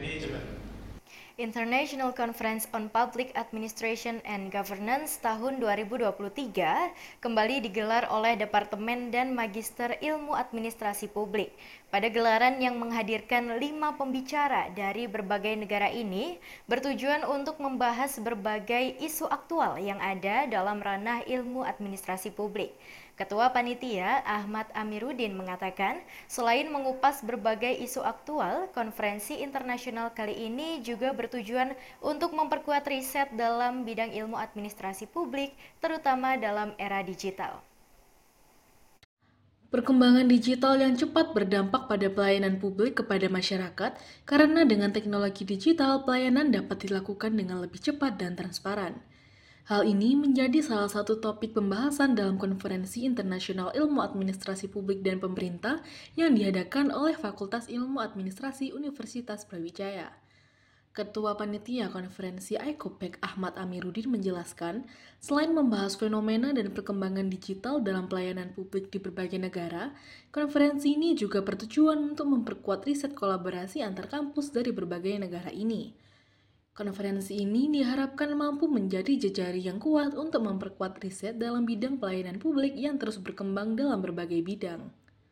International Conference on Public Administration and Governance tahun 2023 kembali digelar oleh Departemen dan Magister Ilmu Administrasi Publik. Pada gelaran yang menghadirkan 5 pembicara dari berbagai negara ini, bertujuan untuk membahas berbagai isu aktual yang ada dalam ranah ilmu administrasi publik. Ketua Panitia Ahmad Amiruddin mengatakan, selain mengupas berbagai isu aktual, konferensi internasional kali ini juga bertujuan untuk memperkuat riset dalam bidang ilmu administrasi publik, terutama dalam era digital. Perkembangan digital yang cepat berdampak pada pelayanan publik kepada masyarakat, karena dengan teknologi digital, pelayanan dapat dilakukan dengan lebih cepat dan transparan. Hal ini menjadi salah satu topik pembahasan dalam Konferensi Internasional Ilmu Administrasi Publik dan Pemerintah yang diadakan oleh Fakultas Ilmu Administrasi Universitas Brawijaya. Ketua Panitia Konferensi ICOPEC Ahmad Amiruddin menjelaskan, selain membahas fenomena dan perkembangan digital dalam pelayanan publik di berbagai negara, konferensi ini juga bertujuan untuk memperkuat riset kolaborasi antar kampus dari berbagai negara ini. Konferensi ini diharapkan mampu menjadi jejaring yang kuat untuk memperkuat riset dalam bidang pelayanan publik yang terus berkembang dalam berbagai bidang.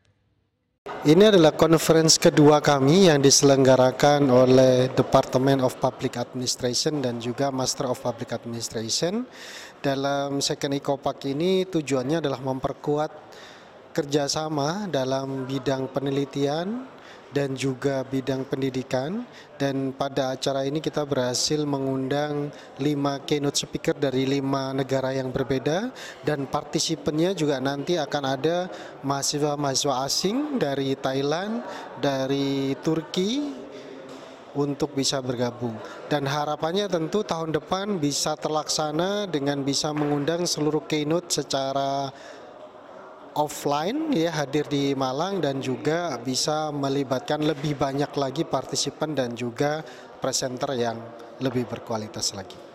Ini adalah konferensi kedua kami yang diselenggarakan oleh Department of Public Administration dan juga Master of Public Administration. Dalam Second ICOPAC ini tujuannya adalah memperkuat kerjasama dalam bidang penelitian dan juga bidang pendidikan, dan pada acara ini kita berhasil mengundang 5 keynote speaker dari 5 negara yang berbeda, dan partisipannya juga nanti akan ada mahasiswa-mahasiswa asing dari Thailand, dari Turki untuk bisa bergabung, dan harapannya tentu tahun depan bisa terlaksana dengan bisa mengundang seluruh keynote secara offline, ya, hadir di Malang, dan juga bisa melibatkan lebih banyak lagi partisipan dan juga presenter yang lebih berkualitas lagi.